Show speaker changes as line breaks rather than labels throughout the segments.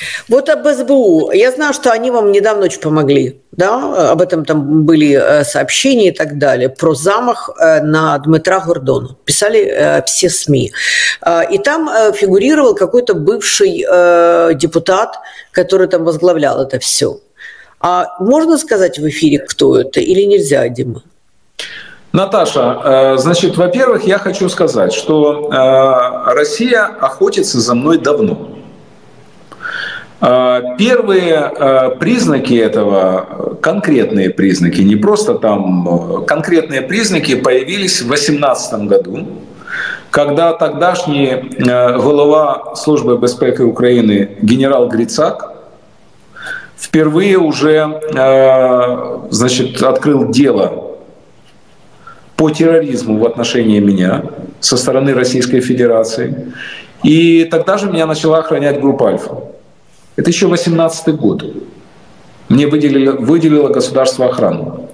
Вот об СБУ. Я знаю, что они вам недавно очень помогли. Да? Об этом там были сообщения и так далее. Про замах на Дмитра Гордона. Писали все СМИ. И там фигурировал какой-то бывший депутат, который там возглавлял это все. А можно сказать в эфире, кто это, или нельзя, Дима?
Наташа, значит, во-первых, я хочу сказать, что Россия охотится за мной давно. Первые признаки этого, конкретные признаки, не просто там, конкретные признаки появились в 2018 году, когда тогдашний голова Службы безпеки Украины генерал Грицак впервые уже, значит, открыл дело по терроризму в отношении меня со стороны Российской Федерации. И тогда же меня начала охранять группа «Альфа». Это еще 2018 год. Мне выделило государство охрану.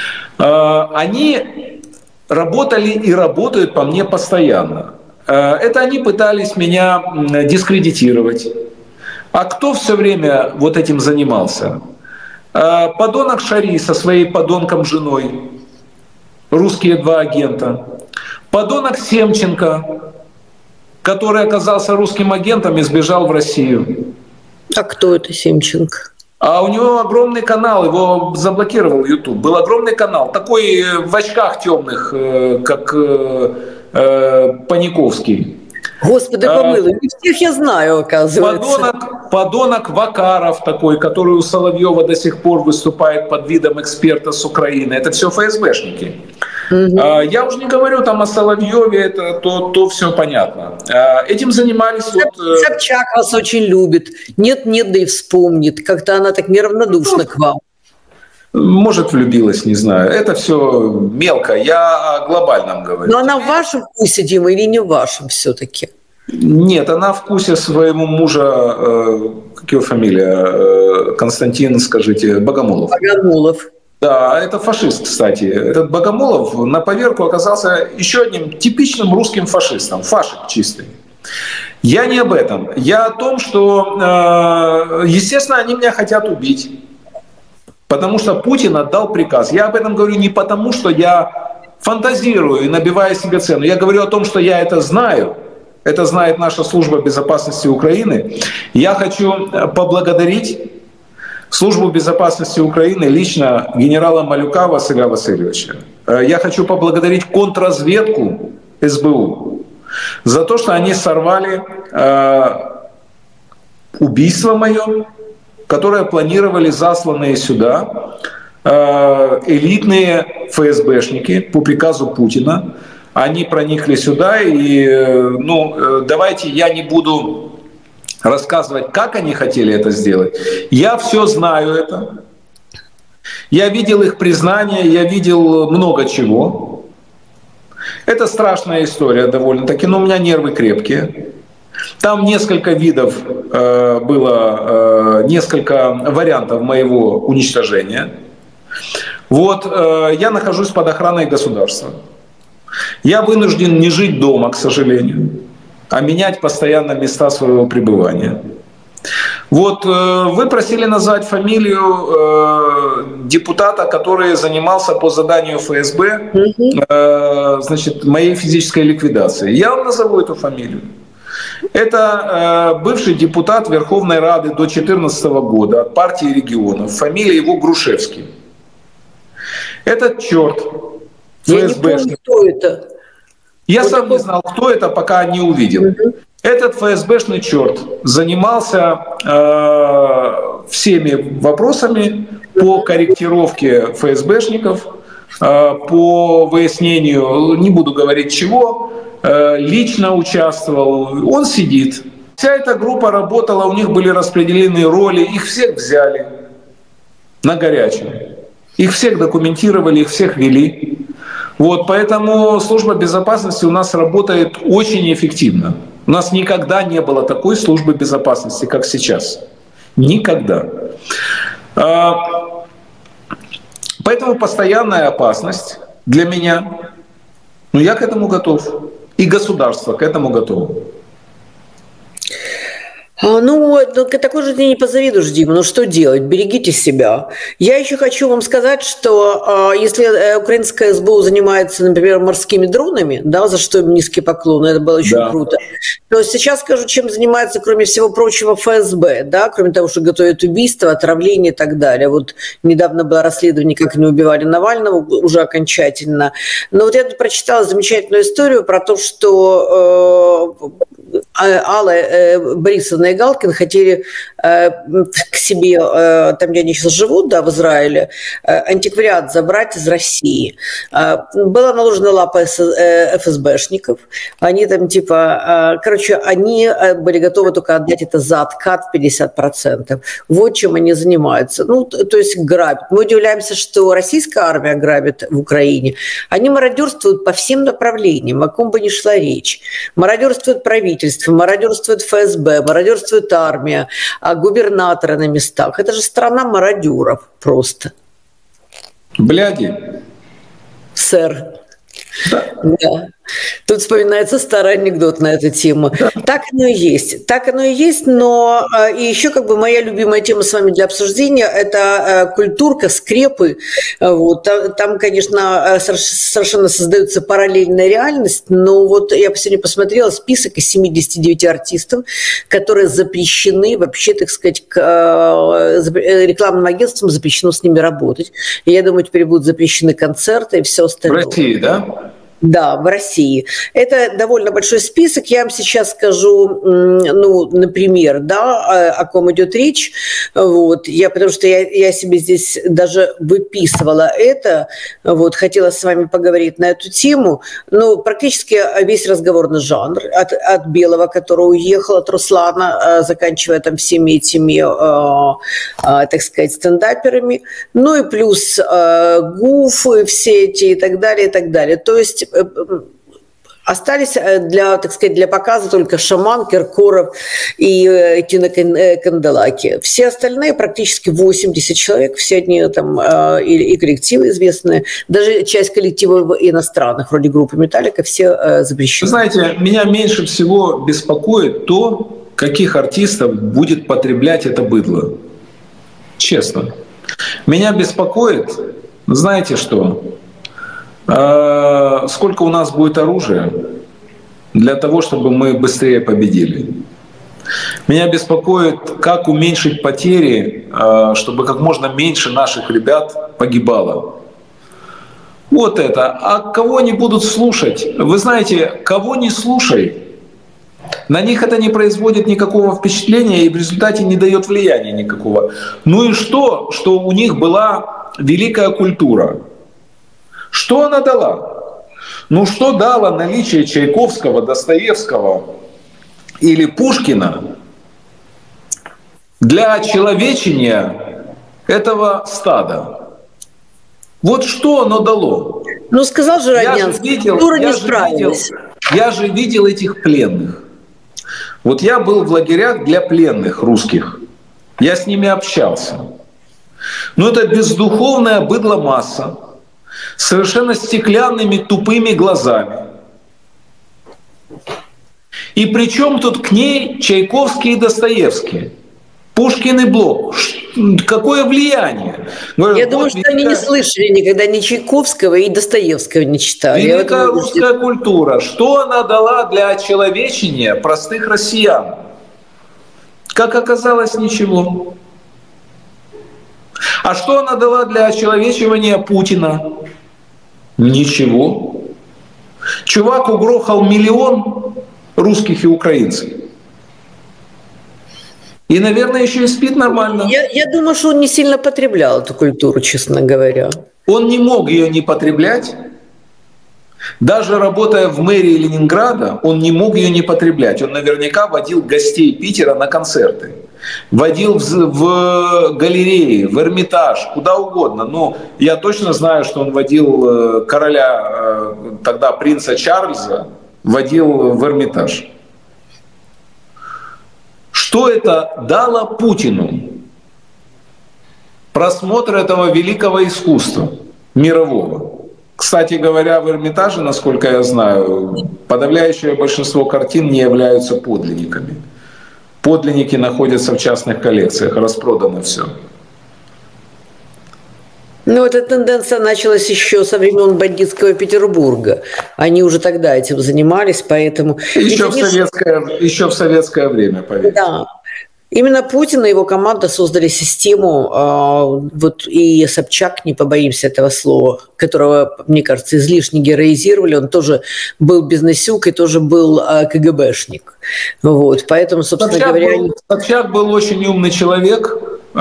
Они работали и работают по мне постоянно. Это они пытались меня дискредитировать. А кто все время вот этим занимался? Подонок Шари со своей подонком женой. Русские два агента. Подонок Семченко, который оказался русским агентом и сбежал в Россию.
А кто это Семченко?
А у него огромный канал, его заблокировал YouTube. Был огромный канал, такой в очках темных, как Паниковский.
Господи помилуй, не всех я знаю, оказывается.
Подонок Вакаров такой, который у Соловьева до сих пор выступает под видом эксперта с Украины. Это все ФСБшники. Я уже не говорю там о Соловьеве, это то все понятно. Этим занимались...
Собчак вас очень любит. Нет-нет, да и вспомнит. Как-то она так неравнодушна к вам.
Может, влюбилась, не знаю. Это все мелко. Я о глобальном говорю.
Но она в вашем вкусе, Дима, или не в вашем все-таки?
Нет, она в вкусе своего мужа, как его фамилия, Константин, скажите, Богомолов.
Богомолов.
Да, это фашист, кстати. Этот Богомолов на поверку оказался еще одним типичным русским фашистом. Фашик чистый. Я не об этом. Я о том, что, естественно, они меня хотят убить. Потому что Путин отдал приказ. Я об этом говорю не потому, что я фантазирую и набиваю себе цену. Я говорю о том, что я это знаю. Это знает наша служба безопасности Украины. Я хочу поблагодарить Службу безопасности Украины, лично генерала Малюка Василя Васильевича. Я хочу поблагодарить контрразведку СБУ за то, что они сорвали убийство мое, которое планировали засланные сюда элитные ФСБшники по приказу Путина. Они проникли сюда, и давайте я не буду рассказывать, как они хотели это сделать. Я все знаю это. Я видел их признание, я видел много чего. Это страшная история довольно-таки, но у меня нервы крепкие. Там несколько видов было, несколько вариантов моего уничтожения. Вот, я нахожусь под охраной государства. Я вынужден не жить дома, к сожалению, а менять постоянно места своего пребывания. Вот, вы просили назвать фамилию депутата, который занимался по заданию ФСБ, значит, моей физической ликвидацией. Я вам назову эту фамилию. Это бывший депутат Верховной Рады до 2014 года от партии регионов. Фамилия его Грушевский. Этот черт,
я не помню, кто это.
Я сам не знал, кто это, пока не увидел. Этот ФСБшный черт занимался всеми вопросами по корректировке ФСБшников, по выяснению, не буду говорить чего, лично участвовал. Он сидит. Вся эта группа работала, у них были распределены роли, их всех взяли на горячем. Их всех документировали, их всех вели. Вот, поэтому служба безопасности у нас работает очень эффективно. У нас никогда не было такой службы безопасности, как сейчас. Никогда. Поэтому постоянная опасность для меня. Но я к этому готов. И государство к этому готово.
Ну, такой же ты не позавидуешь, Дима. Ну, что делать? Берегите себя. Я еще хочу вам сказать, что если украинская СБУ занимается, например, морскими дронами, да, за что им низкий поклон, это было очень круто, то сейчас скажу, чем занимается, кроме всего прочего, ФСБ, да, кроме того, что готовят убийства, отравление и так далее. Вот недавно было расследование, как они убивали Навального, уже окончательно. Но вот я тут прочитала замечательную историю про то, что Алла Борисовна и Галкин хотели к себе, там, где они сейчас живут, да, в Израиле, антиквариат забрать из России. Была наложена лапа ФСБшников. Они там типа, короче, они были готовы только отдать это за откат в 50%. Вот чем они занимаются. Ну, то есть грабят. Мы удивляемся, что российская армия грабит в Украине. Они мародерствуют по всем направлениям, о ком бы ни шла речь. Мародерствует правительство, мародерствует ФСБ, мародерствует армия, губернаторы на местах. Это же страна мародеров просто.
Бляди.
Сэр. Да. Тут вспоминается старый анекдот на эту тему. Да. Так оно и есть. Так оно и есть, но и еще как бы моя любимая тема с вами для обсуждения – это культурка, скрепы. Вот. Там, конечно, совершенно создается параллельная реальность, но вот я сегодня посмотрела список из 79 артистов, которые запрещены вообще, так сказать, рекламным агентствам запрещено с ними работать. И я думаю, теперь будут запрещены концерты и все остальное.
В России, да?
Да, в России. Это довольно большой список. Я вам сейчас скажу, ну, например, да, о ком идет речь. Вот. Потому что я себе здесь даже выписывала это. Вот. Хотела с вами поговорить на эту тему. Ну, практически весь разговорный жанр. От Белого, который уехал, от Руслана, заканчивая там всеми этими, так сказать, стендаперами. Ну и плюс гуфы все эти и так далее, и так далее. То есть остались для, так сказать, для показа только Шаман, Киркоров и Тина Канделаки. Все остальные, практически 80 человек, все они там и коллективы известные, даже часть коллективов иностранных, вроде группы Металлика, все запрещены.
Знаете, меня меньше всего беспокоит то, каких артистов будет потреблять это быдло. Честно. Меня беспокоит, знаете что? Сколько у нас будет оружия для того, чтобы мы быстрее победили. Меня беспокоит, как уменьшить потери, чтобы как можно меньше наших ребят погибало. Вот это. А кого не будут слушать? Вы знаете, кого не слушай, на них это не производит никакого впечатления и в результате не дает влияния никакого. Ну и что у них была великая культура? Что она дала? Ну что дало наличие Чайковского, Достоевского или Пушкина для очеловечения этого стада? Вот что оно дало?
Ну сказал же Роднянский, культура не справилась.
Я же видел этих пленных. Вот я был в лагерях для пленных русских. Я с ними общался. Но это бездуховная быдломасса, совершенно стеклянными тупыми глазами. И причем тут к ней Чайковский и Достоевский, Пушкин и Блок. Какое влияние? Говорю,
я думаю, что они не слышали никогда ни Чайковского и Достоевского не читали.
Великая русская культура. Что она дала для очеловечения простых россиян? Как оказалось, ничего. А что она дала для очеловечивания Путина? Ничего. Чувак угрохал 1 миллион русских и украинцев. И, наверное, еще и спит нормально.
Я думаю, что он не сильно потреблял эту культуру, честно говоря.
Он не мог ее не потреблять. Даже работая в мэрии Ленинграда, он не мог ее не потреблять. Он наверняка водил гостей Питера на концерты. Водил в галереи, в Эрмитаж, куда угодно. Но я точно знаю, что он водил короля, тогда принца Чарльза, водил в Эрмитаж. Что это дало Путину? Просмотр этого великого искусства мирового. Кстати говоря, в Эрмитаже, насколько я знаю, подавляющее большинство картин не являются подлинниками. подлинники находятся в частных коллекциях, распродано все.
Ну, эта тенденция началась еще со времен бандитского Петербурга. Они уже тогда этим занимались, поэтому...
Еще в советское время, поверьте.
Да. Именно Путин и его команда создали систему, вот и Собчак, не побоимся этого слова, которого, мне кажется, излишне героизировали, он тоже был бизнесюк и тоже был КГБшник. Вот, поэтому, собственно
Собчак был очень умный человек.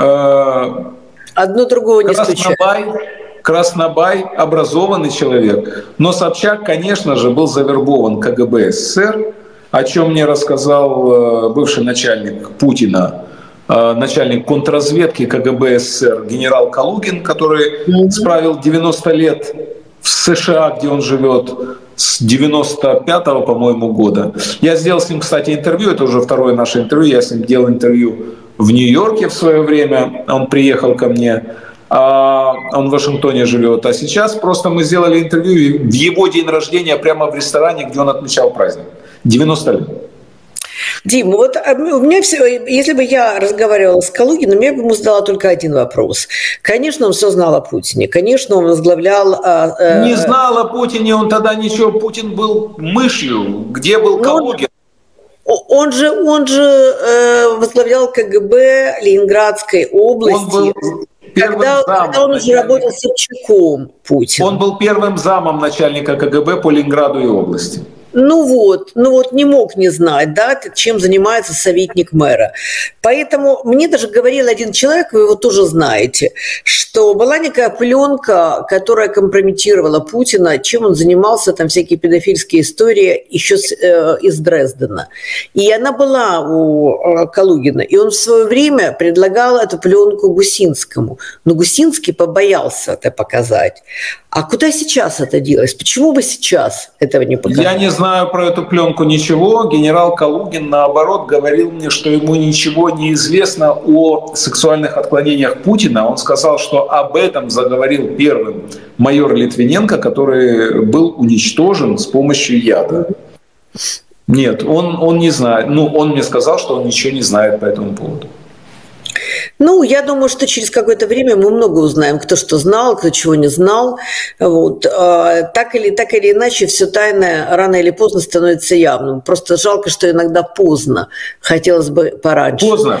Одно другого не исключает.
Краснобай, образованный человек. Но Собчак, конечно же, был завербован КГБ СССР, о чем мне рассказал бывший начальник Путина, начальник контрразведки КГБ СССР генерал Калугин, который справил 90 лет в США, где он живет, с 95-го, по-моему, года. Я сделал с ним, кстати, интервью, это уже второе наше интервью, я с ним делал интервью в Нью-Йорке в свое время, он приехал ко мне, он в Вашингтоне живет, а сейчас просто мы сделали интервью в его день рождения прямо в ресторане, где он отмечал праздник. 90 лет.
Дим, вот у меня все, если бы я разговаривала с Калугиным, я бы ему задала только один вопрос. Конечно, он все знал о Путине, конечно, он возглавлял...
Не знал о Путине, он тогда ничего, Путин был мышью, где был Калугин?
Он же возглавлял КГБ Ленинградской области, когда он уже работал с Собчаком, Путин.
Он был первым замом начальника КГБ по Ленинграду и области.
Ну вот, не мог не знать, да, чем занимается советник мэра. Поэтому мне даже говорил один человек, вы его тоже знаете, что была некая пленка, которая компрометировала Путина, чем он занимался, там всякие педофильские истории еще из Дрездена. И она была у Калугина, и он в свое время предлагал эту пленку Гусинскому. Но Гусинский побоялся это показать. А куда сейчас это делось? Почему бы сейчас этого не показать?
Я не знаю про эту пленку ничего. Генерал Калугин, наоборот, говорил мне, что ему ничего не известно о сексуальных отклонениях Путина. Он сказал, что об этом заговорил первым майор Литвиненко, который был уничтожен с помощью яда. Нет, он не знает. Ну, он мне сказал, что он ничего не знает по этому поводу.
Ну, я думаю, что через какое-то время мы много узнаем, кто что знал, кто чего не знал. Вот. Так или иначе, все тайное рано или поздно становится явным. Просто жалко, что иногда поздно. Хотелось бы пораньше.
Поздно?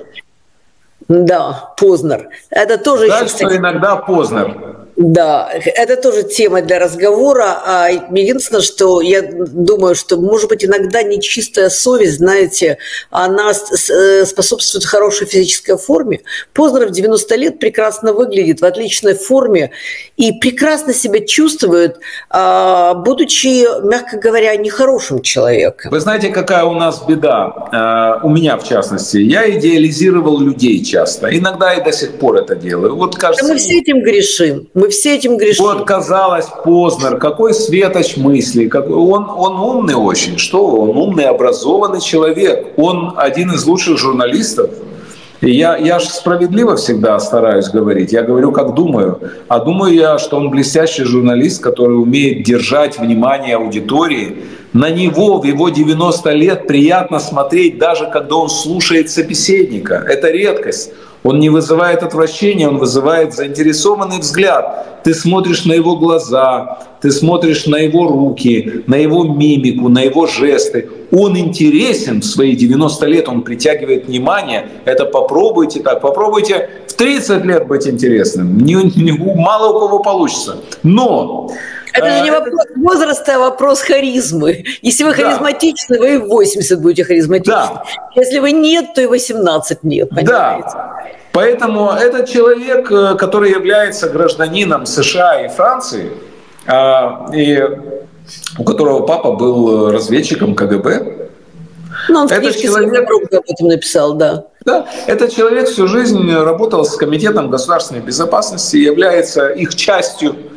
Да, Познер. Это тоже
жаль, еще, что иногда Познер.
Да, это тоже тема для разговора. Единственное, что я думаю, что, может быть, иногда нечистая совесть, знаете, она способствует хорошей физической форме. Познер в 90 лет прекрасно выглядит, в отличной форме и прекрасно себя чувствует, будучи, мягко говоря, нехорошим человеком.
Вы знаете, какая у нас беда? У меня, в частности. Я идеализировал людей часто. Иногда и до сих пор это делаю. Вот, кажется,
мы все этим грешим. Мы все этим грешим.
Вот, казалось, Познер, какой светоч мыслей. Он умный очень. Что он умный, образованный человек. Он один из лучших журналистов. И я же справедливо всегда стараюсь говорить. Я говорю, как думаю. А думаю я, что он блестящий журналист, который умеет держать внимание аудитории. На него в его 90 лет приятно смотреть, даже когда он слушает собеседника. Это редкость. Он не вызывает отвращения, он вызывает заинтересованный взгляд. Ты смотришь на его глаза, ты смотришь на его руки, на его мимику, на его жесты. Он интересен в свои 90 лет, он притягивает внимание. Это попробуйте так, попробуйте в 30 лет быть интересным. Мало у кого получится. Но...
Это же не вопрос возраста, а вопрос харизмы. Если вы харизматичны, вы и в 80 будете харизматичны. Да. Если вы нет, то и 18 нет, понимаете?
Да. Поэтому этот человек, который является гражданином США и Франции, и у которого папа был разведчиком КГБ.
Ну, он в книжке человек... об этом написал, да.
Да, этот человек всю жизнь работал с Комитетом государственной безопасности, является их частью.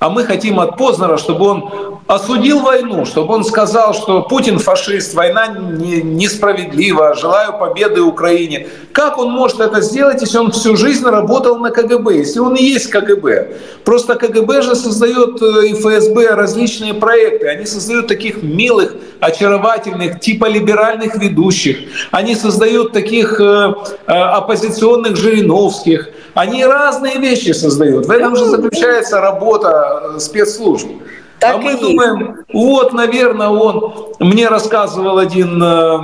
А мы хотим от Познера, чтобы он осудил войну, чтобы он сказал, что Путин фашист, война несправедлива, желаю победы Украине. Как он может это сделать, если он всю жизнь работал на КГБ, если он и есть КГБ? Просто КГБ же создает и ФСБ различные проекты. Они создают таких милых, очаровательных, типа либеральных ведущих. Они создают таких оппозиционных Жириновских. Они разные вещи создают. В этом же заключается работа спецслужб. Так а мы думаем, вот, наверное, мне рассказывал один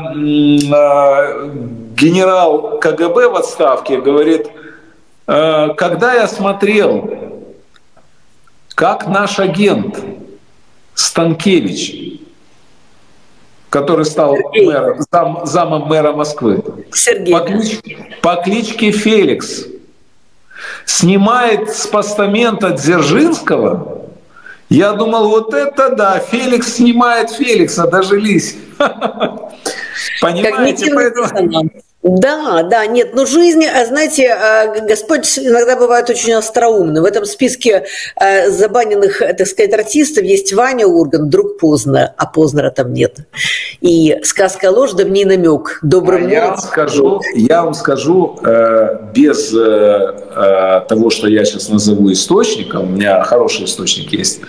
генерал КГБ в отставке, говорит, когда я смотрел, как наш агент Станкевич, который стал замом мэра Москвы, по кличке Феликс, снимает с постамента Дзержинского, я думал, вот это да, Феликс снимает Феликса, дожились. Понимаете, поэтому...
Да, нет, но жизнь, знаете, Господь иногда бывает очень остроумный. В этом списке забаненных, так сказать, артистов есть Ваня Ургант, друг Познера, а Познера там нет. И сказка ложь, да в ней намек. Добрым
я вам скажу, без того, что я сейчас назову источником, у меня хороший источник есть,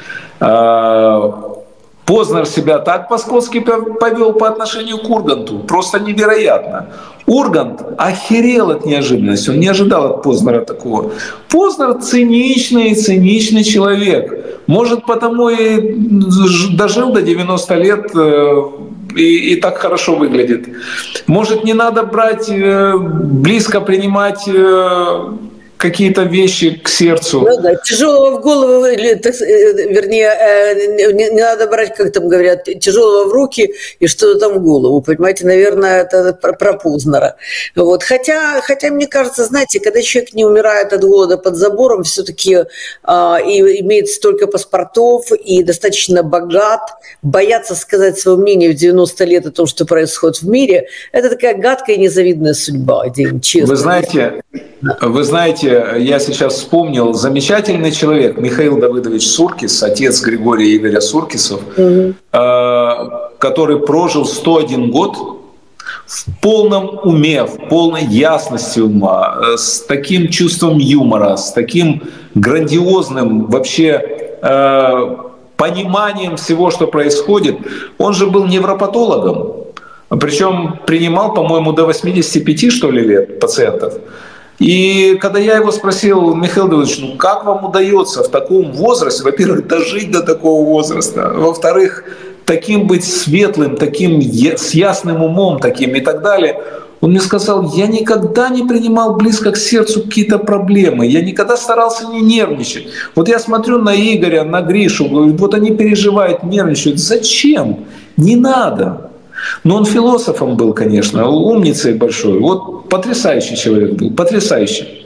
Познер себя так по-скотски повел по отношению к Урганту. Просто невероятно. Ургант охерел от неожиданности. Он не ожидал от Познера такого. Познер циничный человек. Может, потому и дожил до 90 лет и так хорошо выглядит. Может, не надо брать, близко принимать какие-то вещи к сердцу.
Ну да, тяжелого в голову, вернее, не надо брать, как там говорят, тяжелого в руки и что-то там в голову, понимаете, наверное, это про Познера. Вот. Хотя, мне кажется, знаете, когда человек не умирает от голода под забором, все-таки и имеет столько паспортов, и достаточно богат, бояться сказать свое мнение в 90 лет о том, что происходит в мире, это такая гадкая и незавидная судьба, Дим, честно.
Вы знаете, я сейчас вспомнил, замечательный человек Михаил Давыдович Суркис, отец Григория Игоря Суркисов, который прожил 101 год в полном уме, в полной ясности ума, с таким чувством юмора, с таким грандиозным вообще пониманием всего, что происходит. Он же был невропатологом, причем принимал, по-моему, до 85, что ли, лет пациентов. И когда я его спросил, Михаил Давыдович, ну как вам удается в таком возрасте, во-первых, дожить до такого возраста, во-вторых, таким быть светлым, таким с ясным умом таким и так далее, он мне сказал, я никогда не принимал близко к сердцу какие-то проблемы, я никогда старался не нервничать. Вот я смотрю на Игоря, на Гришу, вот они переживают, нервничают. Зачем? Не надо. Но он философом был, конечно, умницей большой. Вот потрясающий человек был, потрясающий.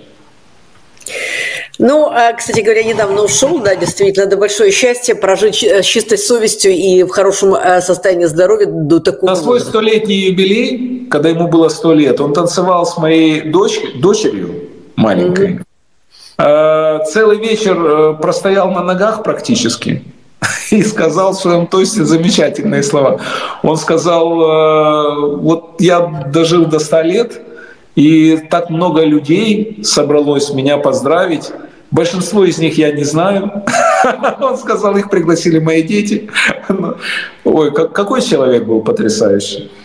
Ну, кстати говоря, недавно ушел, да, действительно, это большое счастье прожить с чистой совестью и в хорошем состоянии здоровья до такого.
На свой 100-летний юбилей, когда ему было 100 лет, он танцевал с моей дочерью маленькой. Целый вечер простоял на ногах практически. И сказал в своем тосте замечательные слова. Он сказал, вот я дожил до 100 лет, и так много людей собралось меня поздравить. Большинство из них я не знаю. Он сказал, их пригласили мои дети. Ой, какой человек был потрясающий.